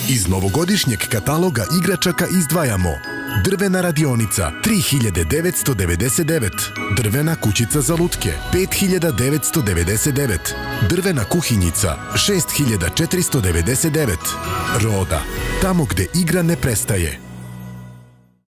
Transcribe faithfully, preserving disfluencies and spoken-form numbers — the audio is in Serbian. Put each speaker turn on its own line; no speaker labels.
Iz novogodišnjeg kataloga igračaka izdvajamo drvena radionica tri hiljade devetsto devedeset devet, drvena kućica za lutke pet hiljada devetsto devedeset devet, drvena kuhinjica šest hiljada četiristo devedeset devet. Roda, tamo gde igra ne prestaje.